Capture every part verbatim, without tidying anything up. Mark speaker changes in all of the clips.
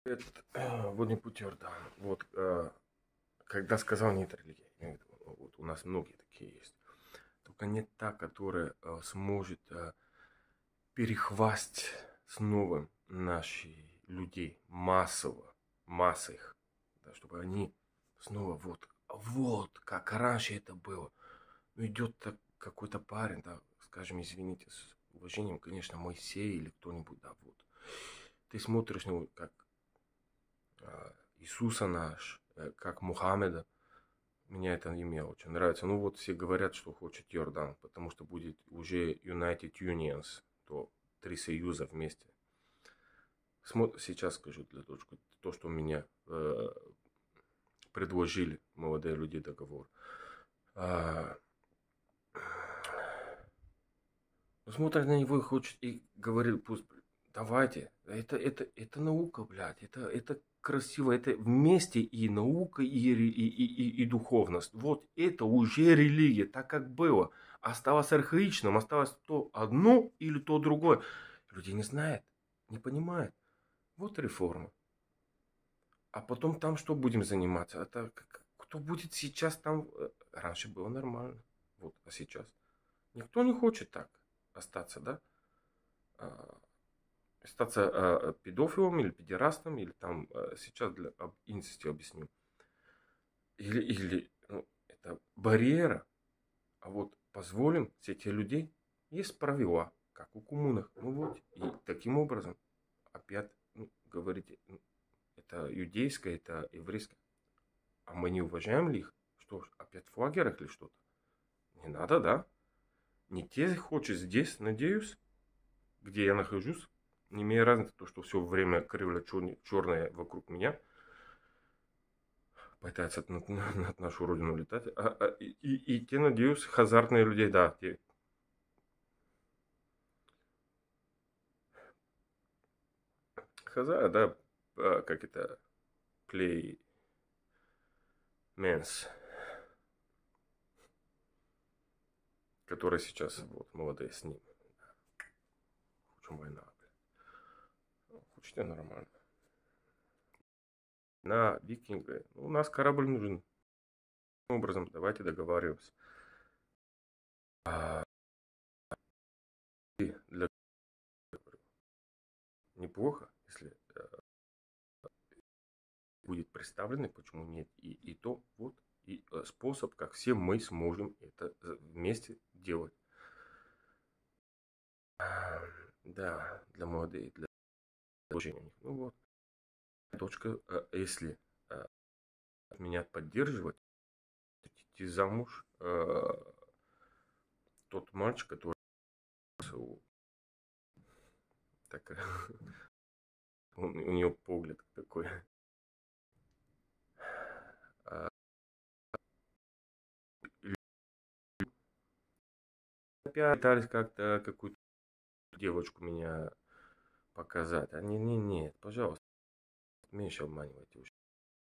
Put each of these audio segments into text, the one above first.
Speaker 1: Этот, э, водный путь Иордан. Вот, э, когда сказал нет религии, вот у нас многие такие есть. Только нет та, которая э, сможет э, перехвастать с новым наших людей массово, массы их, да, чтобы они снова вот, вот как раньше это было. Ну, идет так, какой-то парень, да, скажем, извините, с уважением, конечно, Моисей или кто-нибудь, да, вот. Ты смотришь на него, как э, Иисуса наш, э, как Мухаммеда. Мне это имя очень нравится. Ну вот все говорят, что хочет Йордан, потому что будет уже United Unions, то три союза вместе. Смо- Сейчас скажу для дочки то, что меня э, предложили молодые люди договор. А, смотрит на него и хочет, и говорит, пусть, давайте, это, это, это наука, блядь, это, это красиво, это вместе и наука, и, и, и, и, и духовность. Вот это уже религия, так как было. Осталось архаичным, осталось то одно или то другое. Люди не знают, не понимают. Вот реформа. А потом там что будем заниматься? Это кто будет сейчас там? Раньше было нормально. Вот, а сейчас? Никто не хочет так остаться, да? Остаться педофилом или педерастом, или там сейчас для инцести объясню. Или, или ну, это барьера. А вот позволим сети людей, есть правила, как у коммунах. Ну вот, и таким образом опять ну, говорите, ну, это иудейское, это еврейское. А мы не уважаем ли их? Что ж, опять в лагерях или что-то? Не надо, да? Не те хочет здесь, надеюсь, где я нахожусь. Не имея разницы, то, что все время кривля черное вокруг меня. Пытаются над, над нашу родину летать. А, а, и, и, и те, надеюсь, хазартные людей, да, те. Хазар, да, как это, play men's, которые сейчас, вот, молодые с ним. Хочем война, блин. Хочете нормально. На викинга, ну, у нас корабль нужен. Таким образом, давайте договариваться. А для неплохо, если будет представлены, почему нет, и, и то вот и способ, как все мы сможем это вместе делать. Да, для молодых, для обучения. Ну вот, дочка, если меня поддерживать, идти замуж, тот мальчик, который так, он, у нее погляд такой. Опять пытались как-то какую-то девочку меня показать. А не, не, нет, пожалуйста, меньше обманывайте уже.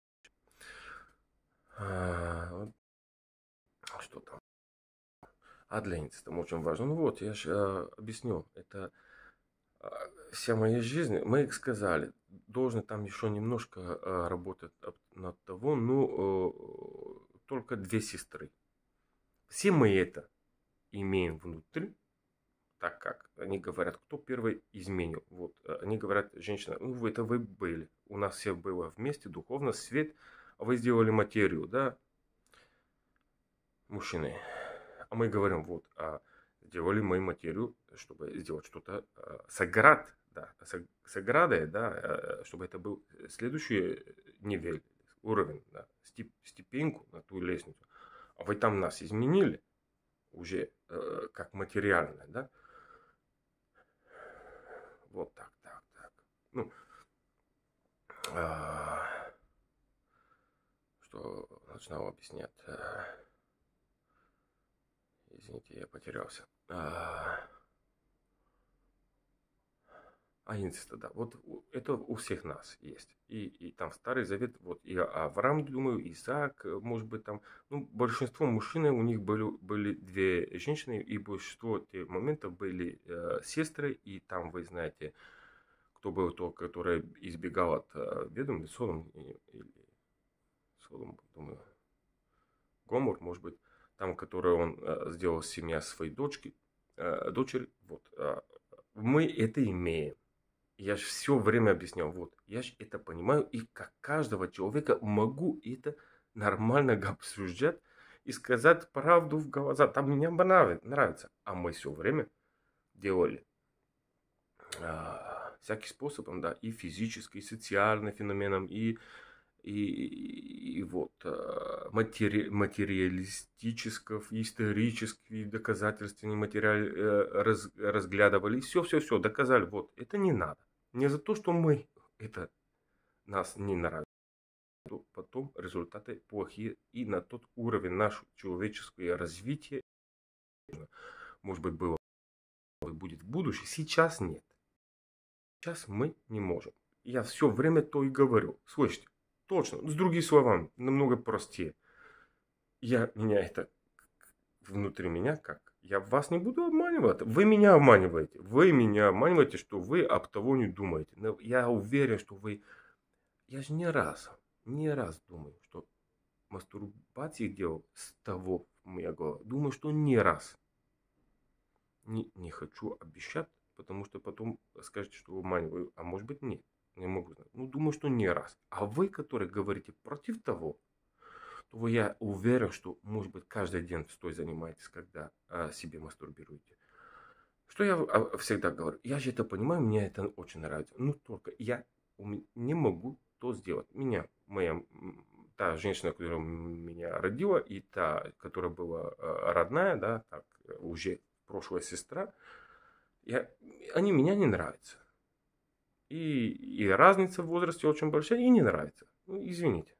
Speaker 1: А, вот, что там? А для них это очень важно. Ну вот, я же а, объясню. Это а, вся моя жизнь. Мы их сказали, должны там еще немножко а, работать над того, ну, а, только две сестры. Все мы это имеем внутри, так как они говорят, кто первый изменил. Вот, они говорят, женщина, ну, это вы были. У нас все было вместе, духовно, свет, а вы сделали материю, да, мужчины. А мы говорим, вот, а сделали мы материю, чтобы сделать что-то а, саград, да, саградой, да, а, чтобы это был следующий нивель, уровень, да, степ, степеньку на ту лестницу. А вы там нас изменили уже э, как материально, да. Вот так, так, так. Ну, а, что начинал объяснять. А, извините, я потерялся. А, а инцеста, да. Вот это у всех нас есть. И, и там Старый Завет, вот и Авраам, думаю, Исаак, может быть, там, ну, большинство мужчин, у них были, были две женщины, и большинство тех моментов были э, сестры, и там, вы знаете, кто был тот, который избегал от э, ведом, Содом или Содом, думаю, Гомор, может быть, там, который он э, сделал семья своей дочки, э, дочери, вот, э, мы это имеем. Я же все время объяснял, вот, я же это понимаю, и как каждого человека могу это нормально обсуждать и сказать правду в глаза. Там мне нравится. А мы все время делали а, всяким способом, да, и физически, и социальным феноменом, и, и, и вот матери, материалистических, исторических доказательств, материал раз, разглядывали, и все-все-все доказали. Вот, это не надо. Не за то, что мы, это нас не нравится, то потом результаты плохие, и на тот уровень нашего человеческого развития, может быть, было, будет в будущем, сейчас нет. Сейчас мы не можем. Я все время то и говорю. Слышите? Точно. С другими словами, намного простее. Я, меня это внутри меня как? Я вас не буду обманывать. Вы меня обманываете. Вы меня обманываете, что вы об того не думаете. Но я уверен, что вы... Я же не раз, не раз думаю, что мастурбации делал с того в моей голове. Думаю, что не раз. Не, не хочу обещать, потому что потом скажете, что обманываю. А может быть нет. Не могу знать. Ну, думаю, что не раз. А вы, которые говорите против того, то я уверен, что, может быть, каждый день стоит занимаетесь, когда а, себе мастурбируете. Что я а, всегда говорю? Я же это понимаю, мне это очень нравится. Ну, только я не могу то сделать. Меня, моя, та женщина, которая меня родила, и та, которая была а, родная, да, так, уже прошлая сестра, я, они меня не нравятся. И, и разница в возрасте очень большая, и не нравится. Ну, извините.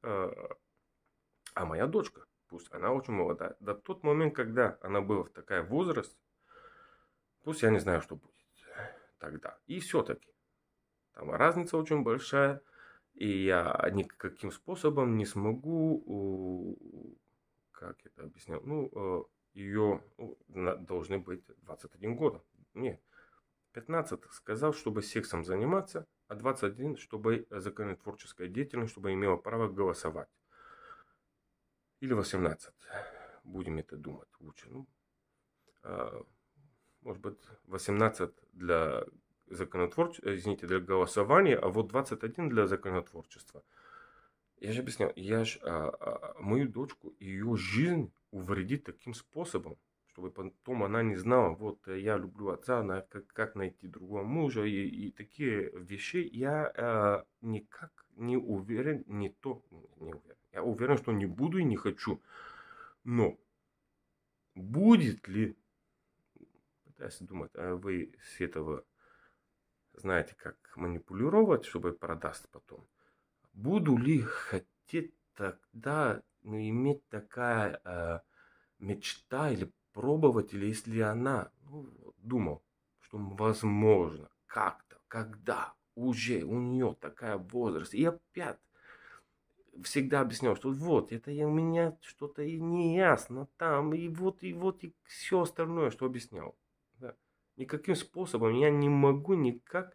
Speaker 1: А моя дочка, пусть она очень молодая, до тот момент, когда она была в такой возраст, пусть я не знаю, что будет тогда. И все-таки там разница очень большая, и я никаким способом не смогу, как это объяснять, ну, ее ну, должны быть двадцать один год. Нет, пятнадцать сказал, чтобы сексом заниматься, а двадцать один, чтобы законотворческая деятельность, чтобы имела право голосовать. Или восемнадцать. Будем это думать лучше. Ну, а, может быть, восемнадцать для законотворчества, извините, для голосования, а вот двадцать один для законотворчества. Я же объяснял, я же а, а, мою дочку, ее жизнь увредит таким способом, чтобы потом она не знала, вот я люблю отца, на, как, как найти другого мужа и, и такие вещи. Я а, никак не уверен, не то, не уверен. Я уверен, что не буду и не хочу. Но будет ли, пытаюсь думать, а вы с этого знаете, как манипулировать, чтобы продаст потом. Буду ли хотеть тогда ну, иметь такая э, мечта или пробовать, или если она ну, думал, что возможно, как-то, когда уже у нее такая возраст, и опять всегда объяснял, что вот, это у меня что-то и не ясно там, и вот, и вот, и все остальное, что объяснял. Да. Никаким способом я не могу никак,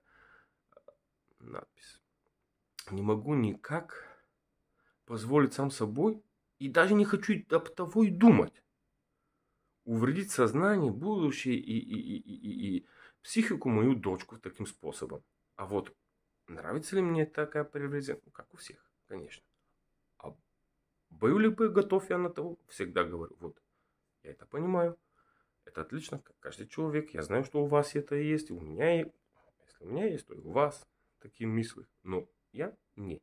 Speaker 1: надпись, не могу никак позволить сам собой, и даже не хочу об того и думать. Увредить сознание, будущее и, и, и, и, и психику мою дочку таким способом. А вот нравится ли мне такая привязанность? Ну, как у всех, конечно. А был ли бы готов я на то? Всегда говорю, вот, я это понимаю. Это отлично, как каждый человек. Я знаю, что у вас это есть, и у меня есть. Если у меня есть, то и у вас такие мысли. Но я не.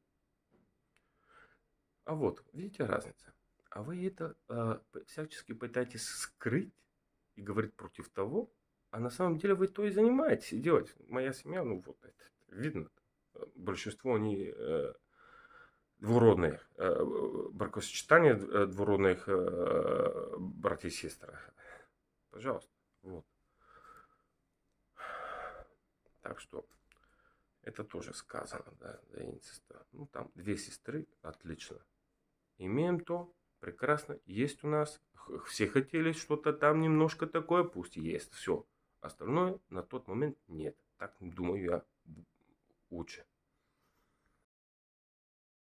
Speaker 1: А вот, видите разницу? А вы это э, всячески пытаетесь скрыть и говорить против того, а на самом деле вы то и занимаетесь и делаете. Моя семья, ну вот это видно. Большинство они э, двуродные. Э, бракосочетание э, двуродных э, братьев и сестер. Пожалуйста. Вот. Так что это тоже сказано, да, для инцеста. Ну там две сестры, отлично. Имеем то, прекрасно, есть у нас. Все хотели что-то там немножко такое, пусть есть. Все. Остальное на тот момент нет. Так думаю я. учат.